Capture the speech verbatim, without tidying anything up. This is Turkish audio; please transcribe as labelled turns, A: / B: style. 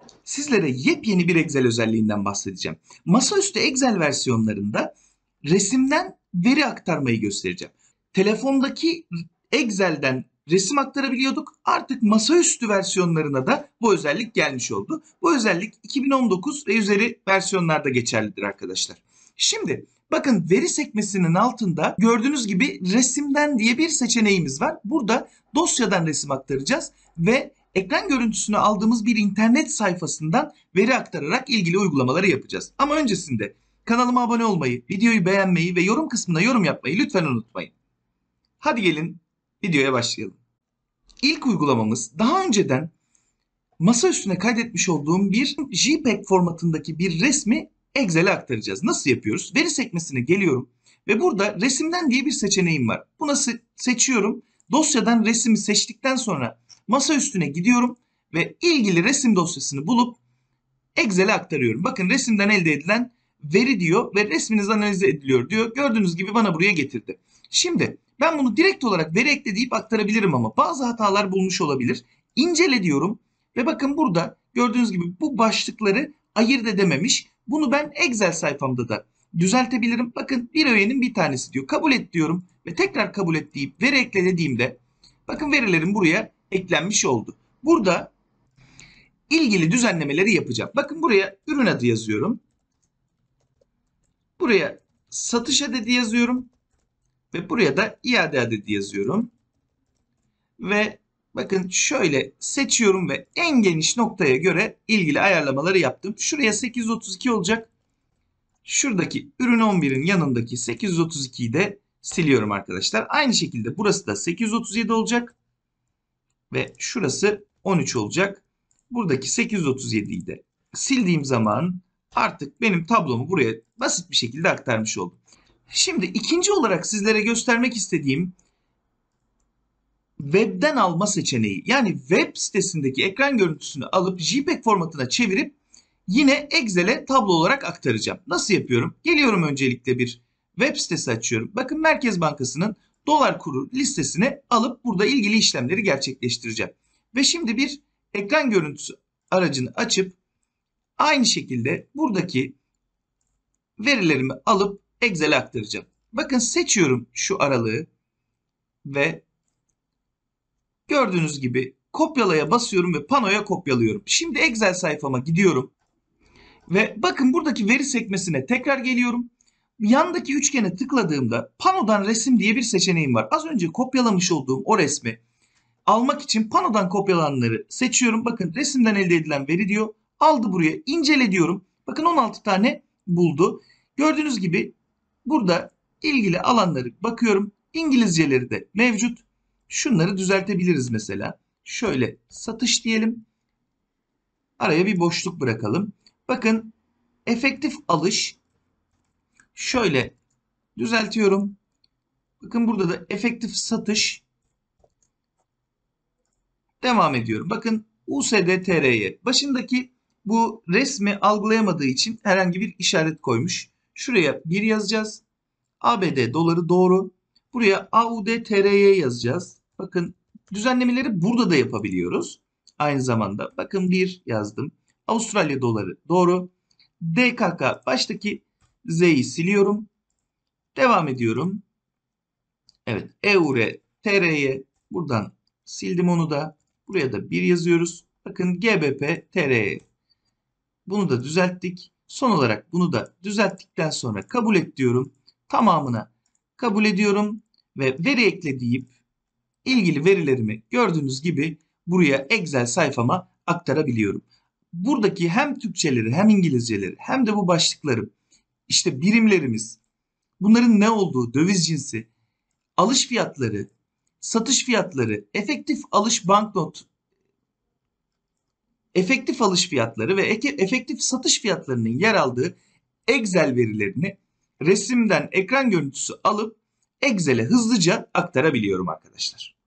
A: Sizlere yepyeni bir Excel özelliğinden bahsedeceğim. Masaüstü Excel versiyonlarında resimden veri aktarmayı göstereceğim. Telefondaki Excel'den resim aktarabiliyorduk. Artık masaüstü versiyonlarına da bu özellik gelmiş oldu. Bu özellik iki bin on dokuz ve üzeri versiyonlarda geçerlidir arkadaşlar. Şimdi bakın veri sekmesinin altında gördüğünüz gibi resimden diye bir seçeneğimiz var. Burada dosyadan resim aktaracağız ve ekran görüntüsünü aldığımız bir internet sayfasından veri aktararak ilgili uygulamaları yapacağız. Ama öncesinde kanalıma abone olmayı, videoyu beğenmeyi ve yorum kısmına yorum yapmayı lütfen unutmayın. Hadi gelin videoya başlayalım. İlk uygulamamız daha önceden masa üstüne kaydetmiş olduğum bir JPEG formatındaki bir resmi Excel'e aktaracağız. Nasıl yapıyoruz? Veri sekmesine geliyorum ve burada resimden diye bir seçeneğim var. Bunu seçiyorum. Dosyadan resmi seçtikten sonra masa üstüne gidiyorum ve ilgili resim dosyasını bulup Excel'e aktarıyorum. Bakın resimden elde edilen veri diyor ve resminiz analiz ediliyor diyor. Gördüğünüz gibi bana buraya getirdi. Şimdi ben bunu direkt olarak veri ekle deyip aktarabilirim ama bazı hatalar bulmuş olabilir. İncele diyorum ve bakın burada gördüğünüz gibi bu başlıkları ayırt edememiş. Bunu ben Excel sayfamda da düzeltebilirim. Bakın bir öğenin bir tanesi diyor. Kabul et diyorum ve tekrar kabul et deyip veri ekle dediğimde bakın verilerim buraya eklenmiş oldu. Burada ilgili düzenlemeleri yapacağım. Bakın buraya ürün adı yazıyorum. Buraya satış adedi yazıyorum. Ve buraya da iade adedi yazıyorum. Ve bakın şöyle seçiyorum ve en geniş noktaya göre ilgili ayarlamaları yaptım. Şuraya sekiz yüz otuz iki olacak. Şuradaki ürün on birin yanındaki sekiz yüz otuz ikiyi de siliyorum arkadaşlar. Aynı şekilde burası da sekiz yüz otuz yedi olacak. Ve şurası on üç olacak. Buradaki sekiz yüz otuz yediyi de sildiğim zaman artık benim tablomu buraya basit bir şekilde aktarmış oldum. Şimdi ikinci olarak sizlere göstermek istediğim webden alma seçeneği. Yani web sitesindeki ekran görüntüsünü alıp JPEG formatına çevirip yine Excel'e tablo olarak aktaracağım. Nasıl yapıyorum? Geliyorum öncelikle bir web sitesi açıyorum. Bakın Merkez Bankası'nın dolar kuru listesini alıp burada ilgili işlemleri gerçekleştireceğim. Ve şimdi bir ekran görüntüsü aracını açıp aynı şekilde buradaki verilerimi alıp Excel'e aktaracağım. Bakın seçiyorum şu aralığı ve gördüğünüz gibi kopyalaya basıyorum ve panoya kopyalıyorum. Şimdi Excel sayfama gidiyorum ve bakın buradaki veri sekmesine tekrar geliyorum. Yandaki üçgene tıkladığımda panodan resim diye bir seçeneğim var. Az önce kopyalamış olduğum o resmi almak için panodan kopyalananları seçiyorum. Bakın resimden elde edilen veri diyor. Aldı buraya, incele diyorum. Bakın on altı tane buldu. Gördüğünüz gibi burada ilgili alanları bakıyorum. İngilizceleri de mevcut. Şunları düzeltebiliriz mesela. Şöyle satış diyelim. Araya bir boşluk bırakalım. Bakın efektif alış. Şöyle düzeltiyorum. Bakın burada da efektif satış. Devam ediyorum. Bakın U S D T R Y. Başındaki bu resmi algılayamadığı için herhangi bir işaret koymuş. Şuraya bir yazacağız. A B D doları doğru. Buraya A U D T R Y yazacağız. Bakın düzenlemeleri burada da yapabiliyoruz. Aynı zamanda bakın bir yazdım. Avustralya doları doğru. D K K baştaki Z'yi siliyorum. Devam ediyorum. Evet E U R T R Y buradan sildim onu da. Buraya da bir yazıyoruz. Bakın G B P T R Y. Bunu da düzelttik. Son olarak bunu da düzelttikten sonra kabul et diyorum. Tamamına kabul ediyorum ve veri ekle deyip ilgili verilerimi gördüğünüz gibi buraya Excel sayfama aktarabiliyorum. Buradaki hem Türkçeleri hem İngilizceleri hem de bu başlıkları işte birimlerimiz, bunların ne olduğu, döviz cinsi, alış fiyatları, satış fiyatları, efektif alış banknot, efektif alış fiyatları ve efektif satış fiyatlarının yer aldığı Excel verilerini resimden ekran görüntüsü alıp Excel'e hızlıca aktarabiliyorum arkadaşlar.